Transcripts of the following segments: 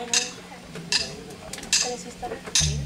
Pero sí está bien.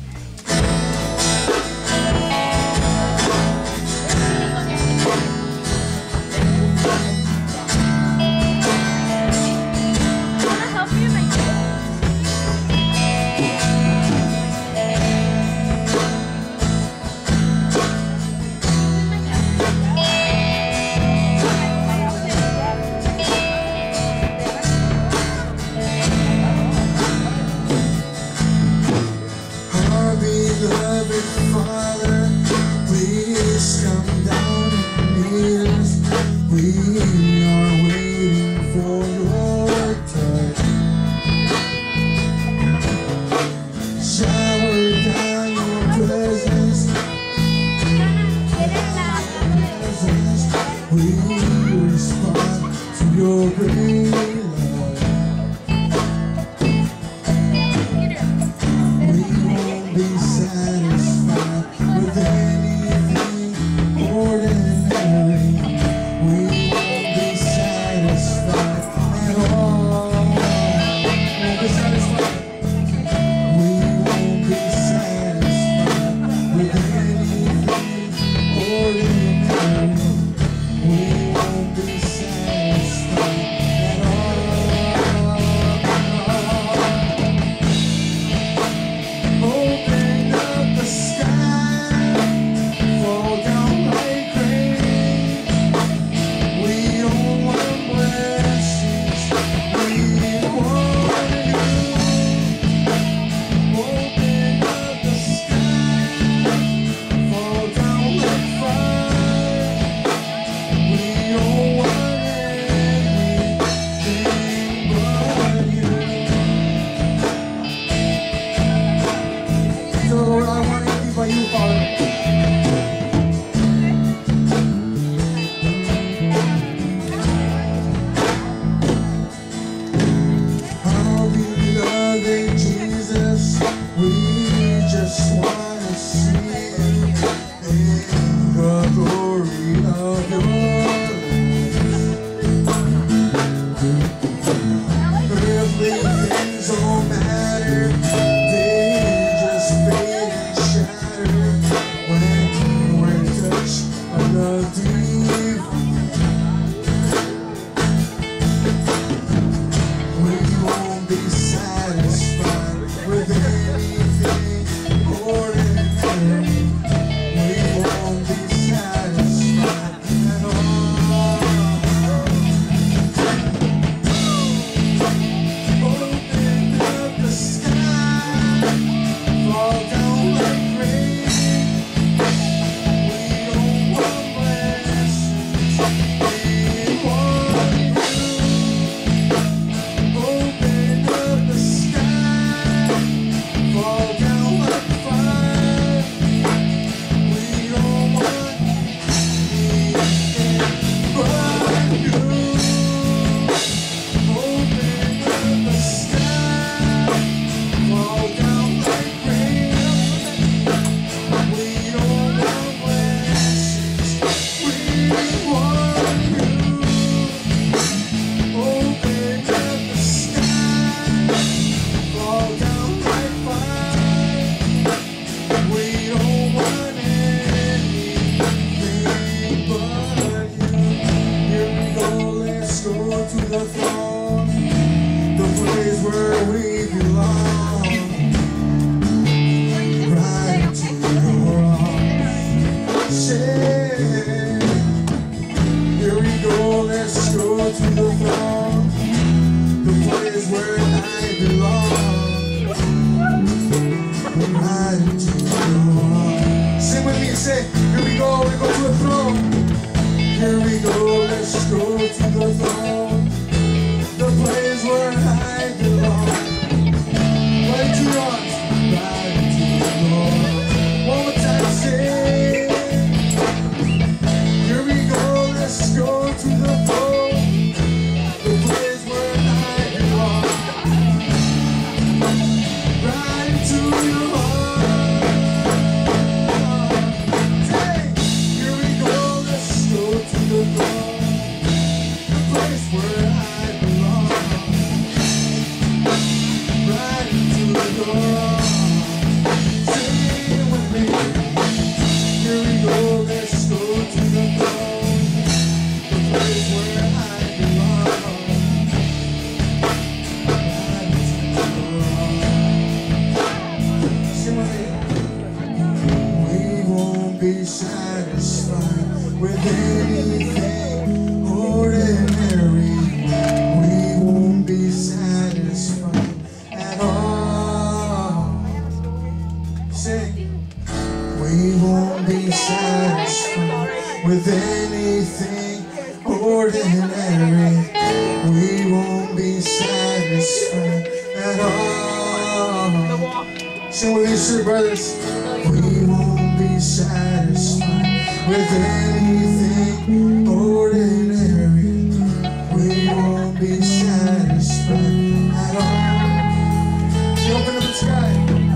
with anything ordinary. We won't be satisfied at all. Sing with me, street brothers. We won't be satisfied with anything ordinary. We won't be satisfied at all. So open up the sky.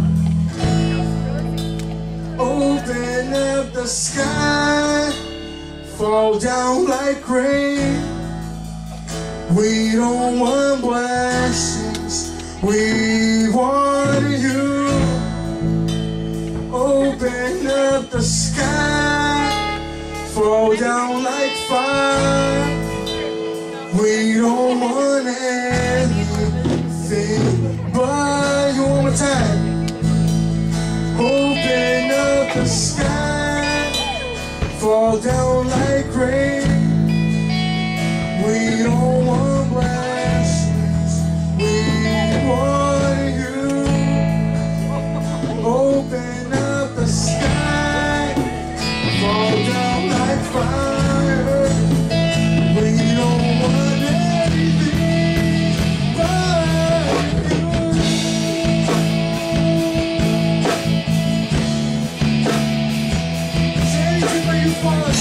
Open up the sky. Fall down like rain. We don't want blessings, we want you. Open up the sky. Fall down like fire. We don't want anything but you. One more time. Open up the sky. Fall down like rain. We don't want blessings, we want you. Open up the sky. Fall down like fire. We don't want anything but you. Say anything but you want.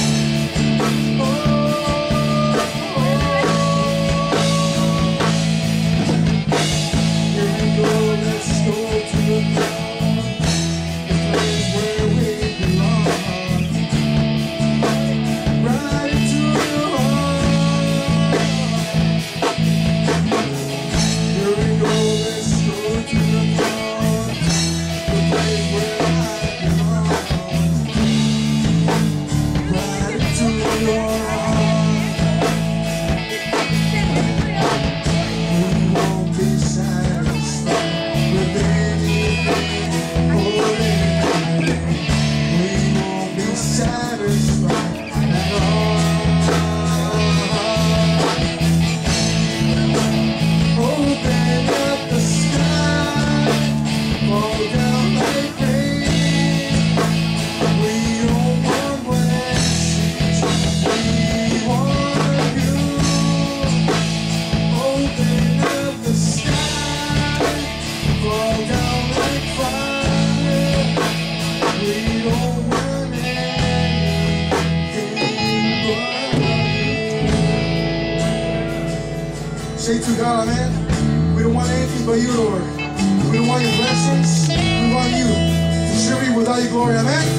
Say to God, man, we don't want anything but you, Lord. We don't want your blessings. We want you to serve you with all your glory, amen.